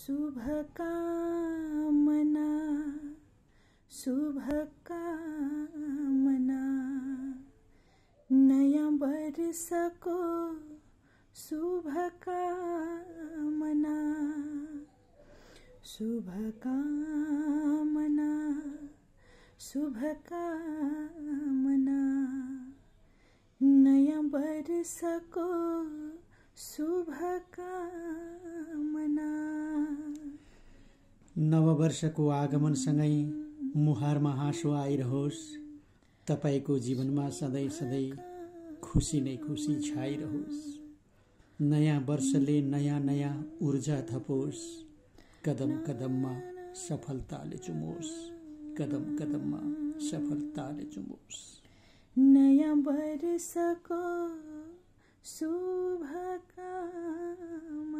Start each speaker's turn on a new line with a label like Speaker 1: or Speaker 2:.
Speaker 1: शुभकामना शुभकामना नयाँ वर्षको शुभकामना शुभकामना शुभकामना नयाँ वर्षको शुभकामना।
Speaker 2: नववर्षको आगमनसँगै मुहारमा हाँसो आइरहोस्। तपाईको जीवनमा सधैँ सधैँ खुसी नै खुसी छाइरहोस्। नयाँ वर्षले नयाँ नयाँ ऊर्जा थपोस्। कदम कदममा सफलताले चुमोस्। कदम कदममा सफलताले चुमोस्।
Speaker 1: नयाँ वर्षको शुभकामना।